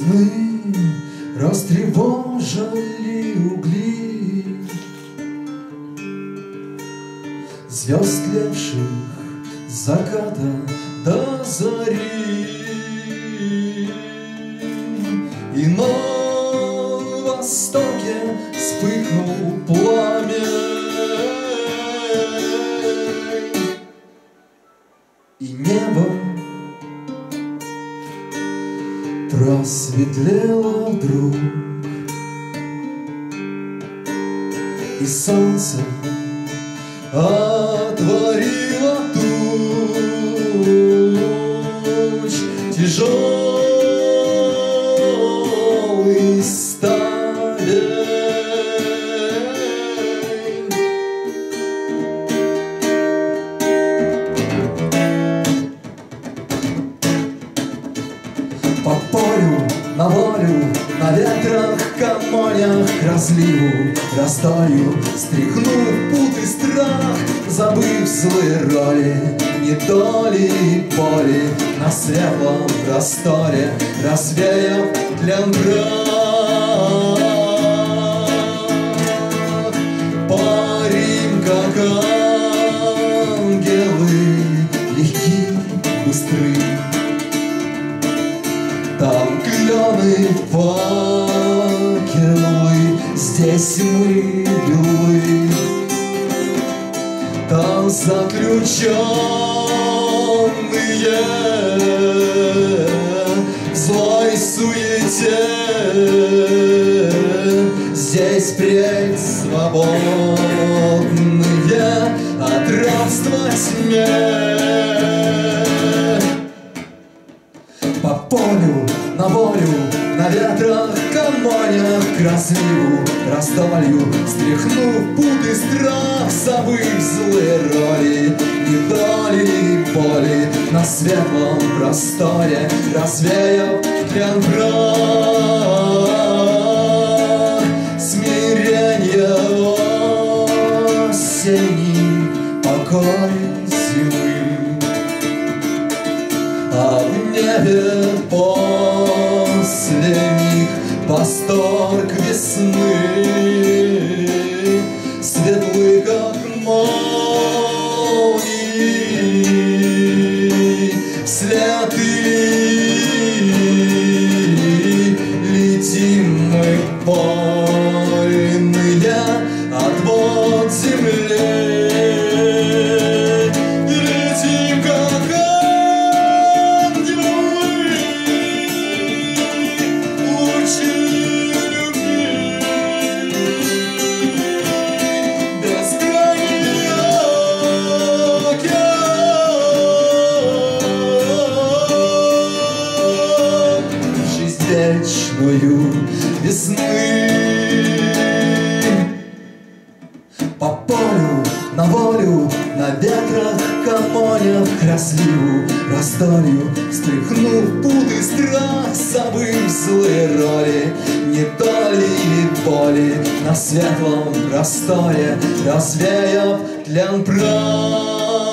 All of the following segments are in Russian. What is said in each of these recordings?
Сны растревожили угли звезд, левших с заката до зари. И на востоке вспыхнул пламя, и небо просветлело вдруг, и солнце отворило туч тяжелый сталень. По полю, на волю, на ветрах, камнях к разливу, растаю, стряхнув пут и страх, забыв злые роли, недоли и боли, на светлом просторе развеяв тлен прах. Парим, как ангелы, легки, быстры. Там клены, факелы, здесь мы белы. Там заключенные в злой суете, здесь впредь свободные от рабства тьме. По полю, на волю, на ветрах, камнях к разливу, раздолью, стряхнув пут и страх, забыв злые роли, недоли и боли, на светлом просторе развеяв тлен прах. Смирение осенний, покой зимы, а в небе после них восторг весны, светлый, как молнии, вслед и летим мы вольные от вод земли. Летим, как вечную весны. По полю, на волю, на ветрах, камнях к разливу, раздолью, стряхнув пут и страх, забыв злые роли, недоли и боли, на светлом просторе развеяв тлен прах.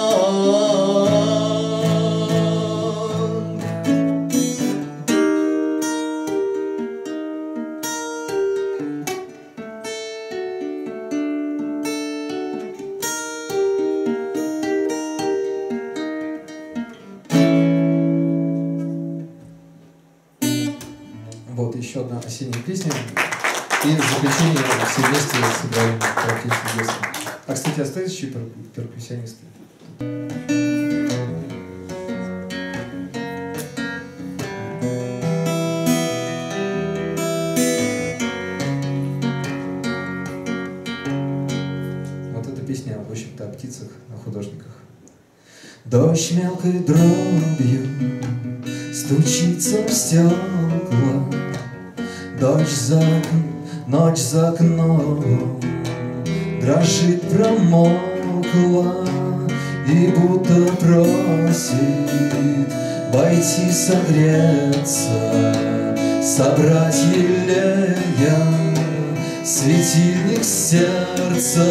Вот еще одна осенняя песня. И в заключение все вместе сыграем «Проклятие детства». А, кстати, остались еще перкуссионисты? Вот эта песня, в общем-то, о птицах, о художниках. Дождь мелкой дробью стучится в стекла, ночь за окном дрожит, промокла и будто просит войти, согреться, собрать елея светильник сердца.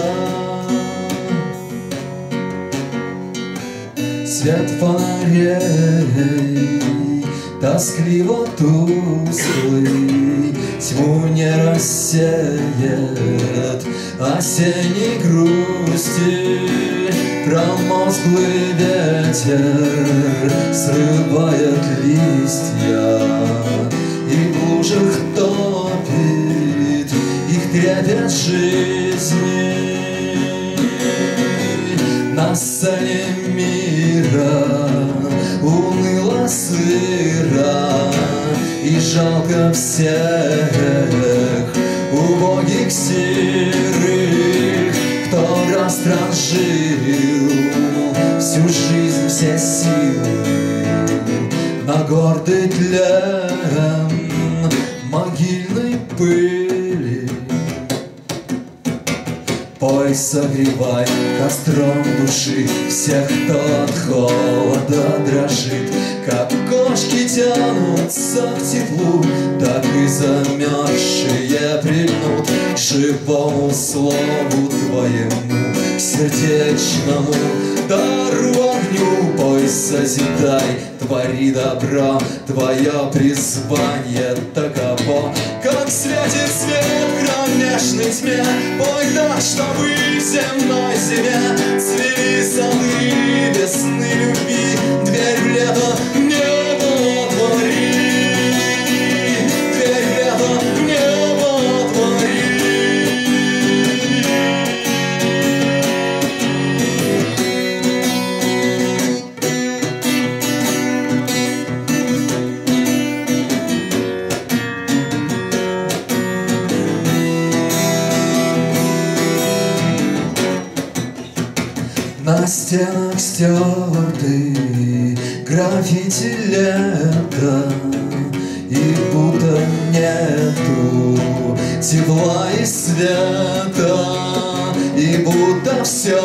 Свет фонарей тоскливо тусклый, тьму не рассеет осенней грусти. Промозглый ветер срывает листья и в лужах топит их трепет жизни. На сцене мира уныло сыро и жалко всех убогих серых, кто растранжирил всю жизнь, все силы на гордый тлен могильной пыли. Пой, согревай костром души всех, кто от холода дрожит. Как кошки тянутся к теплу, так и замерзшие прильнут к живому слову твоему, к сердечному дару огню. Пой, созидай, твори добро, твое призвание таково. Как светит свет в кромешной тьме, пой так, чтобы в земной зиме цвели сады весны любви. Дверь в лето небо отвори, дверь в лето небо отвори. На стенах стерты граффити лета, и будто нету тепла и света, и будто все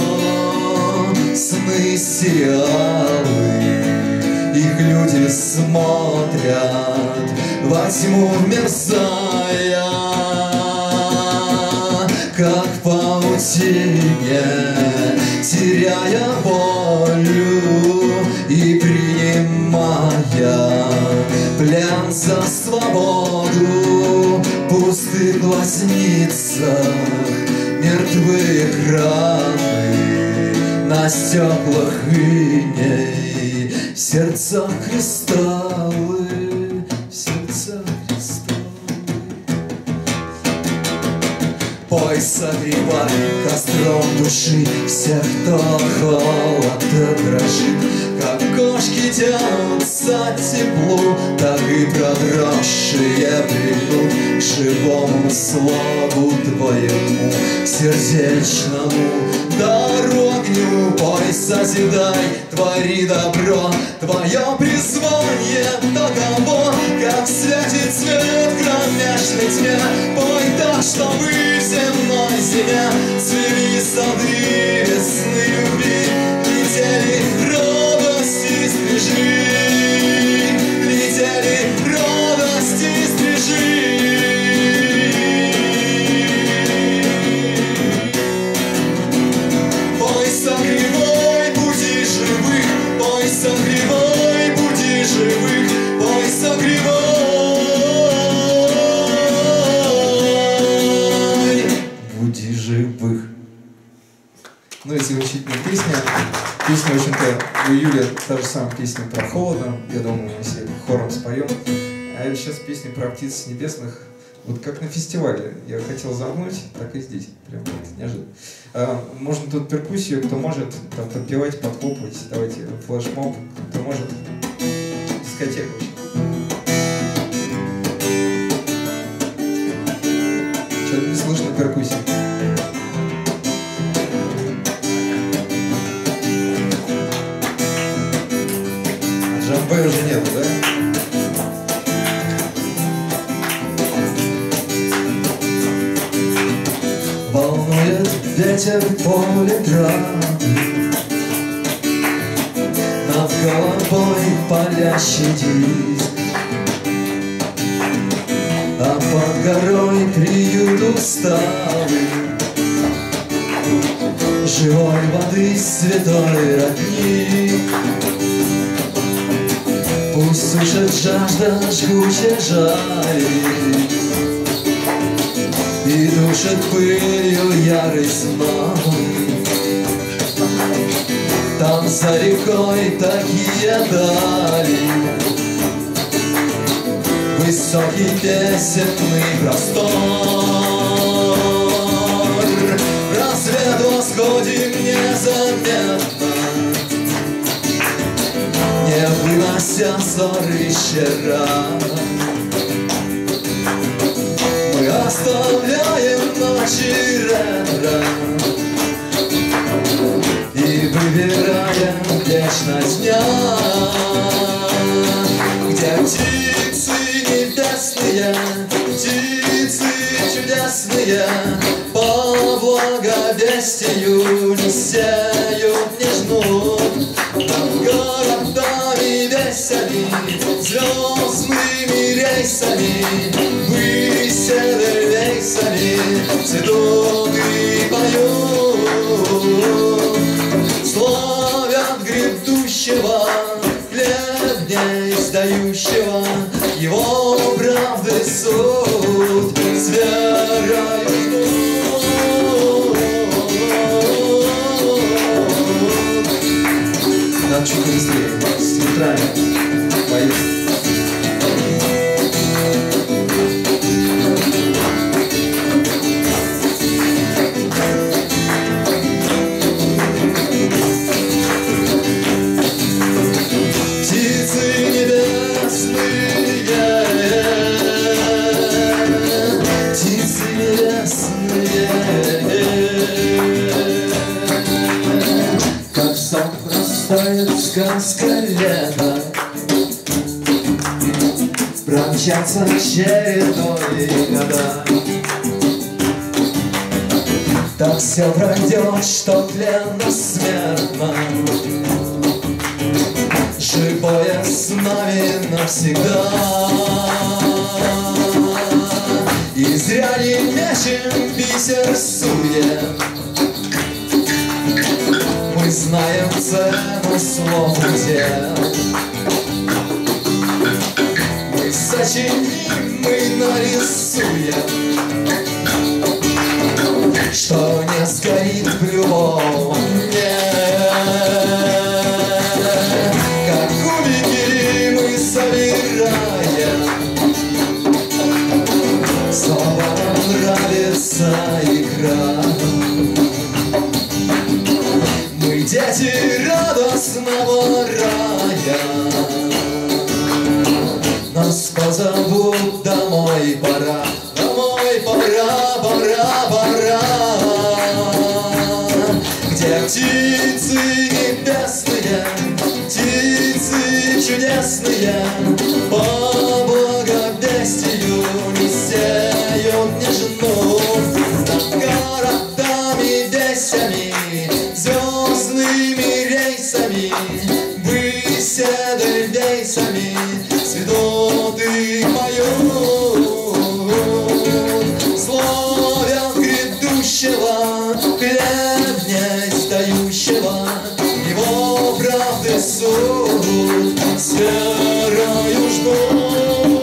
сны, сериалы, их люди смотрят во тьму мерзая, как в паутине, теряя волю и принимая плен за свободу. В пустых глазницах мертвые экраны, на стеклах иней, в сердцах кристаллы, в сердцах кристаллы. Пой, согревай костром души всех, кто от холода дрожит. Как кошки тянутся к теплу, так и продрогшие прильнут к живому слову твоему, к сердечному дару огню. Пой, созидай, твори добро, твое призвание таково. Как светит свет в кромешной тьме, пой так, чтобы в земной зиме цвели сады весны любви. Летели радости стрижи, летели радости стрижи. Пой, согревай пути живых, пой, согревай пути живых, пой, согревай пути живых. Ну и завершительная песня. Песня, в общем-то, у Юли та же самая песня про холодно. Я думаю, мы все хором споем. А сейчас песня про птиц небесных. Вот как на фестивале. Я хотел загнуть, так и здесь. Прям вот неожиданно. Можно тут перкуссию, кто может, там подпевать, подхлопывать. Давайте флешмоб. Кто может. Дискотека вообще. Что-то не слышно перкуссии. Джамбе уже нету, да? Волнует ветер поле травы, над головой палящий диск, а под горой приют усталый, живой воды святой родник. Пусть сушит жажда жгучей жали и душит пылью ярый снов. Там за рекой такие дали, высокий песенный простор. В рассвет восходим незаметно, не вынося ссоры вчера. Мы оставляем ночи ретро и выбираем вечность дня, где птицы небесные, птицы чудесные по благовестию не сеют, не жнут. Над городами весями, звездными рейсами, высь эдельвейсами цветут и поют, славят грядущего, хлеб издающего, его правды суть с верою ждут. Надо чуть быстрее, с центральным поют. Сказка лета промчатся чередой года. Так все пройдет, что тленно смертно, живое с нами навсегда. И зря не мечем бисер суе, мы знаем цену слов и дел. Мы сочиним, мы нарисуем, что не сгорит в любом дне. Как кубики мы собираем, снова нам нравится игра. Дети радостного рая, нас позовут домой, пора, домой, пора, пора, пора. Где птицы небесные, птицы чудесные по благовестию не сеют, не жнут. Над городами весями, звездными рейсами, высь эдельвейсами цветут и поют, славят грядущего, хлеб не издающего, его правды суть с верою ждут.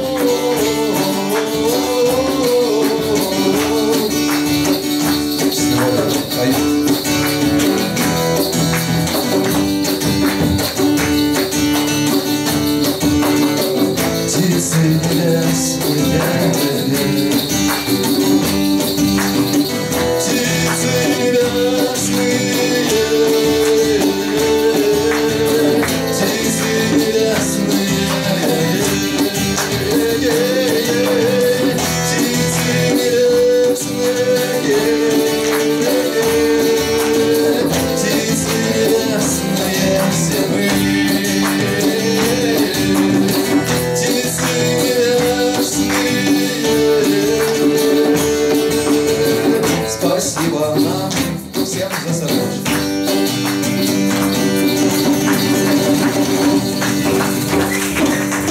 Спасибо нам всем за сапожки.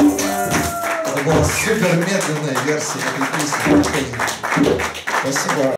Это была супер медленная версия этой песни. Спасибо.